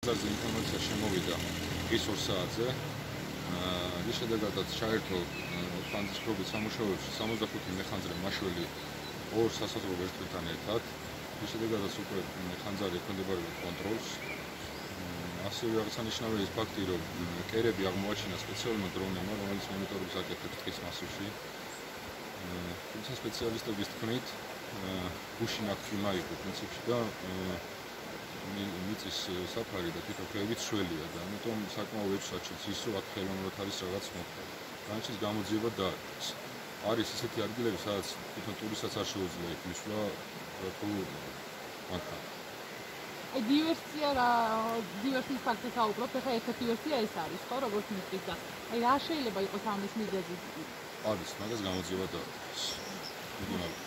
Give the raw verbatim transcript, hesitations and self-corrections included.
გაზრდილი ინფორმაცია შემოვიდა ის ორ საათზე. ის შედეგადაც ჩაერთო ხანძრობით სამუშაოებში სამოცდახუთი მეხანძრე მაშველი ორ სასაზღვრო ვერტმენთან ერთად. ის შედეგადაც უკვე ხანძარი ექვემდებარება კონტროლს. ასევე აღსანიშნავია ის ფაქტი, რომ კერები აღმოაჩინა სპეციალურმა დრონებმა, რომელიც მონიტორინგს აკეთებს ტყის მასივში. თუმცა სპეციალისტების თქმით, გუშინ აქცია იყო პრინციპში და მიწის საფარი და თვითოფრევით შველია და ამიტომ საკმაოდ ეჭვსაჩიც ის, რომ აქ ხელოვნურად არის რაღაც მოხდა. განჩის გამოძიება დაარქვეს. არის ისეთი ადგილები, სადაც თვითონ ტურისტსაც არ შეუძლია იქ მისვლა, თუ მანქანა. აი დივერსია რა დივერსიის ფაქტს საუბრობთ, ახლა ერთ-ერთი დივერსია ეს არის, ხო, როგორც მიწის და აი რა შეიძლება იყოს ამის მიზეზი? არის, მაგას გამოძიება დაარქვეს.